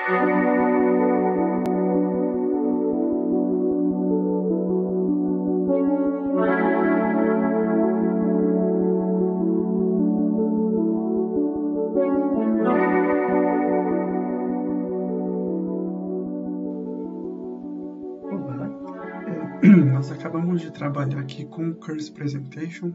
Nós acabamos de trabalhar aqui com o Curse Presentation.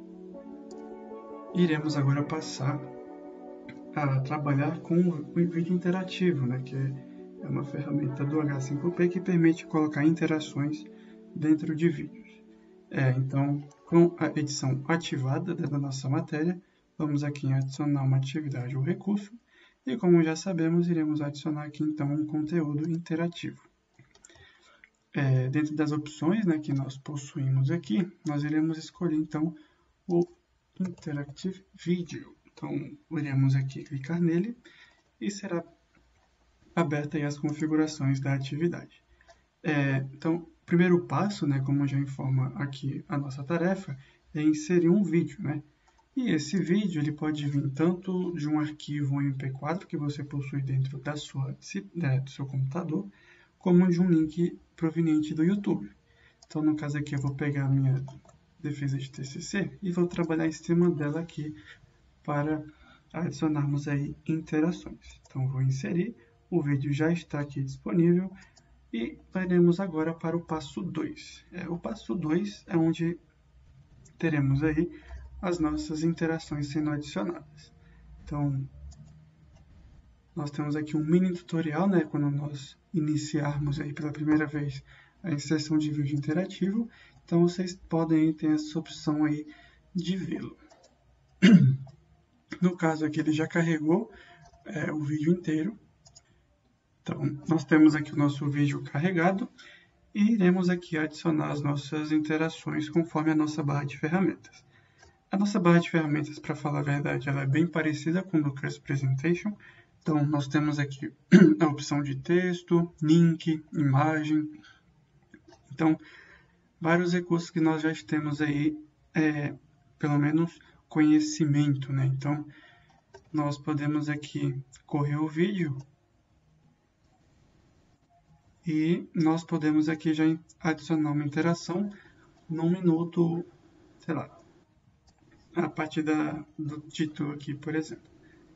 Iremos agora passar a trabalhar com o vídeo interativo, né, que é uma ferramenta do H5P que permite colocar interações dentro de vídeos. Então, com a edição ativada da nossa matéria, vamos aqui em adicionar uma atividade ou recurso, e como já sabemos, iremos adicionar aqui então um conteúdo interativo. Dentro das opções, né, que nós possuímos aqui, nós iremos escolher então o Interactive Video. Então, iremos aqui clicar nele e será aberta aí as configurações da atividade. Então, o primeiro passo, né, como já informa aqui a nossa tarefa, é inserir um vídeo, né? E esse vídeo ele pode vir tanto de um arquivo MP4 que você possui dentro do seu computador, como de um link proveniente do YouTube. Então, no caso aqui, eu vou pegar a minha defesa de TCC e vou trabalhar em cima dela aqui para adicionarmos aí interações. Então, vou inserir, o vídeo já está aqui disponível e iremos agora para o passo 2. O passo 2 é onde teremos aí as nossas interações sendo adicionadas. Então, nós temos aqui um mini tutorial, né, quando nós iniciarmos aí pela primeira vez a inserção de vídeo interativo. Então, vocês podem ter essa opção aí de vê-lo. No caso aqui, ele já carregou o vídeo inteiro. Então, nós temos aqui o nosso vídeo carregado e iremos aqui adicionar as nossas interações conforme a nossa barra de ferramentas. A nossa barra de ferramentas, para falar a verdade, ela é bem parecida com a do Curse Presentation. Então, nós temos aqui a opção de texto, link, imagem. Então, vários recursos que nós já temos aí, pelo menos conhecimento, né? Então, nós podemos aqui correr o vídeo e nós podemos aqui já adicionar uma interação num minuto, sei lá, a partir do título aqui, por exemplo.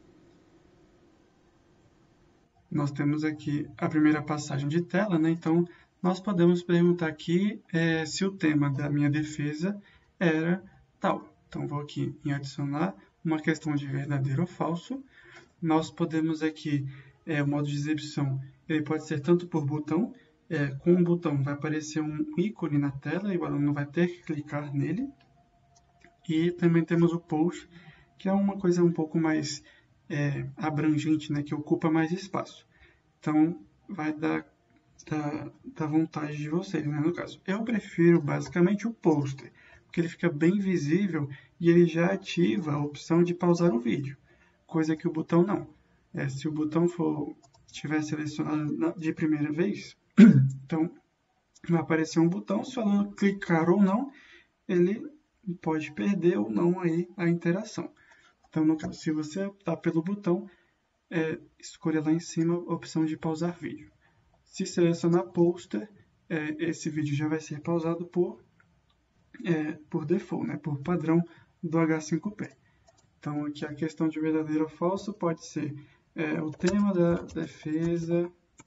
Nós temos aqui a primeira passagem de tela, né? Então, nós podemos perguntar aqui se o tema da minha defesa era tal. Então, vou aqui em adicionar uma questão de verdadeiro ou falso. Nós podemos aqui, o modo de exibição, ele pode ser tanto por botão. Com o botão vai aparecer um ícone na tela e o aluno vai ter que clicar nele. E também temos o post, que é uma coisa um pouco mais abrangente, né, que ocupa mais espaço. Então, vai da vontade de vocês, né, no caso. Eu prefiro basicamente o poster, porque ele fica bem visível e ele já ativa a opção de pausar o vídeo, coisa que o botão não. Se o botão estiver selecionado de primeira vez, então vai aparecer um botão, se o aluno clicar ou não, ele pode perder ou não aí a interação. Então, no caso, se você optar pelo botão, escolha lá em cima a opção de pausar vídeo. Se selecionar poster, esse vídeo já vai ser pausado por default, né, por padrão do H5P. Então, aqui a questão de verdadeiro ou falso pode ser o tema da defesa,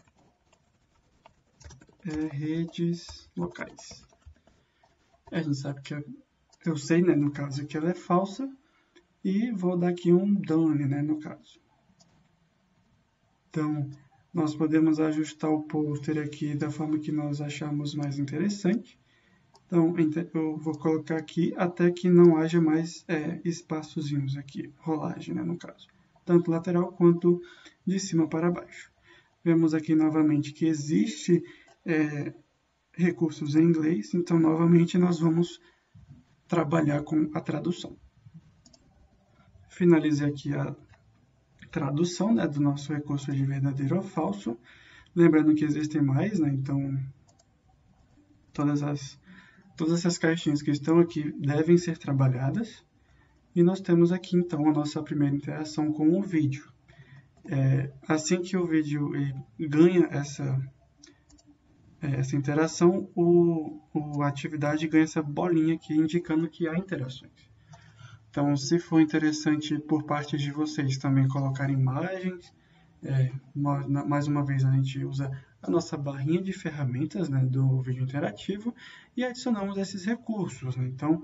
redes locais. A gente sabe que eu sei, né, no caso que ela é falsa, e vou dar aqui um done, né, no caso. Então, nós podemos ajustar o poster aqui da forma que nós achamos mais interessante. Então, eu vou colocar aqui até que não haja mais espaçozinhos aqui, rolagem, né, no caso. Tanto lateral quanto de cima para baixo. Vemos aqui novamente que existe recursos em inglês, então novamente nós vamos trabalhar com a tradução. Finalizei aqui a tradução, né, do nosso recurso de verdadeiro ou falso. Lembrando que existem mais, né, então todas essas caixinhas que estão aqui devem ser trabalhadas. E nós temos aqui então a nossa primeira interação com o vídeo. Assim que o vídeo ganha essa interação, a atividade ganha essa bolinha aqui indicando que há interações. Então, se for interessante por parte de vocês também colocar imagens, mais uma vez a gente usa a nossa barrinha de ferramentas, né, do vídeo interativo e adicionamos esses recursos, né? Então,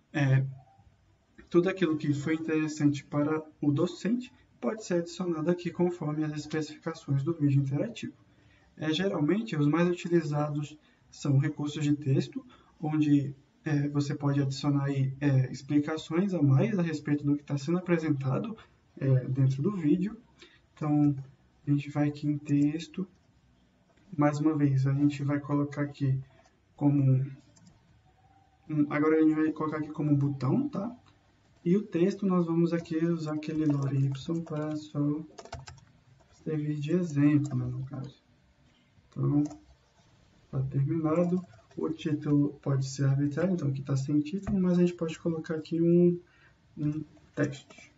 tudo aquilo que foi interessante para o docente pode ser adicionado aqui conforme as especificações do vídeo interativo. Geralmente, os mais utilizados são recursos de texto, onde você pode adicionar aí, explicações a mais a respeito do que está sendo apresentado dentro do vídeo. Então, a gente vai aqui em texto. Mais uma vez, a gente vai colocar aqui como... Agora a gente vai colocar aqui como botão, tá? E o texto nós vamos aqui usar aquele lore y para só servir de exemplo, né, no caso. Então, está terminado. O título pode ser arbitrário, então aqui está sem título, mas a gente pode colocar aqui um teste.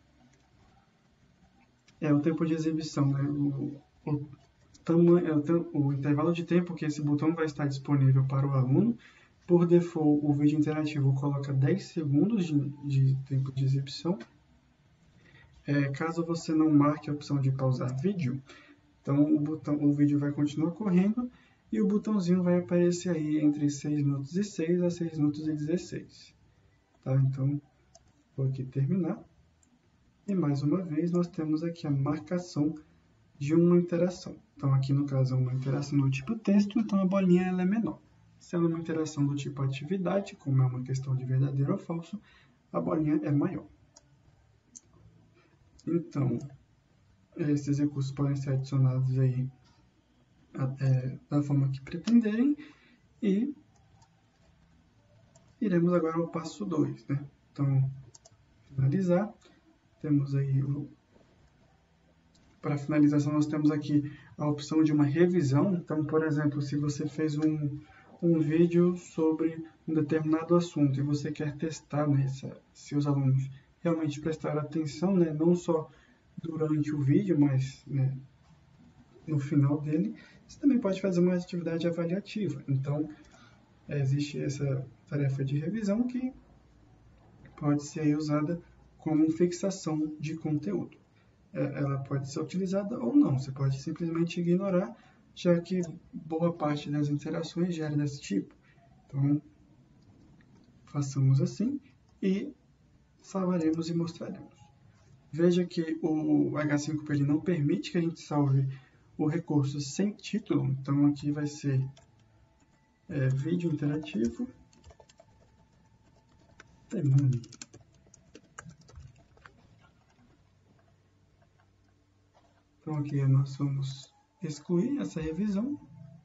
O tempo de exibição, né? O intervalo de tempo que esse botão vai estar disponível para o aluno. Por default, o vídeo interativo coloca 10 segundos de tempo de exibição. Caso você não marque a opção de pausar vídeo, então o vídeo vai continuar correndo e o botãozinho vai aparecer aí entre 6 minutos e 6 a 6 minutos e 16. Tá? Então, vou aqui terminar. E mais uma vez, nós temos aqui a marcação de uma interação. Então, aqui no caso é uma interação do tipo texto, então a bolinha ela é menor. Se ela é uma interação do tipo atividade, como é uma questão de verdadeiro ou falso, a bolinha é maior. Então, esses recursos podem ser adicionados aí da forma que pretenderem e iremos agora ao passo 2, né? Então, finalizar, temos aí para finalização nós temos aqui a opção de uma revisão. Então, por exemplo, se você fez um vídeo sobre um determinado assunto e você quer testar, né, se os alunos realmente prestaram atenção, né, não só durante o vídeo, mas, né, no final dele, você também pode fazer uma atividade avaliativa. Então, existe essa tarefa de revisão que pode ser usada como fixação de conteúdo. Ela pode ser utilizada ou não, você pode simplesmente ignorar, já que boa parte das interações gera desse tipo. Então, façamos assim e salvaremos e mostraremos. Veja que o H5P ele não permite que a gente salve o recurso sem título, então aqui vai ser vídeo interativo. Então aqui nós vamos excluir essa revisão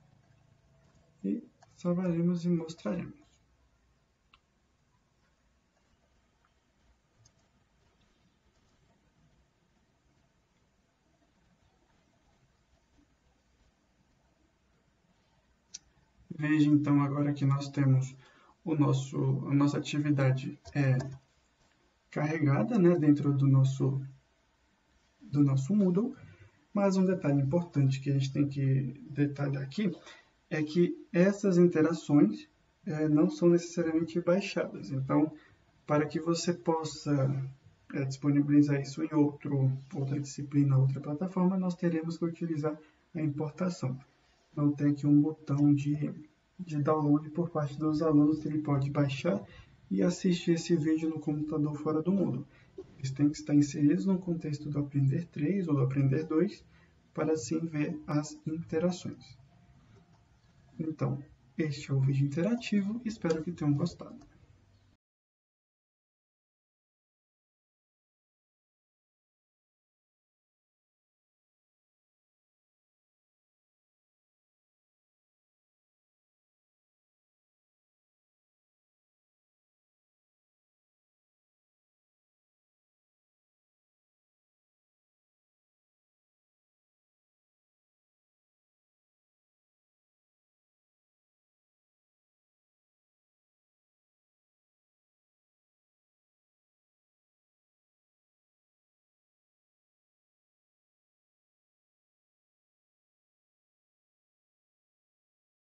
e salvaremos e mostraremos. Veja então agora que nós temos a nossa atividade carregada, né, dentro do nosso Moodle. Mas um detalhe importante que a gente tem que detalhar aqui é que essas interações não são necessariamente baixadas. Então, para que você possa disponibilizar isso em outra disciplina, outra plataforma, nós teremos que utilizar a importação. Então, tem aqui um botão de download por parte dos alunos que ele pode baixar e assistir esse vídeo no computador fora do Moodle. Eles têm que estar inseridos no contexto do Aprender 3 ou do Aprender 2 para assim ver as interações. Então, este é o vídeo interativo, espero que tenham gostado.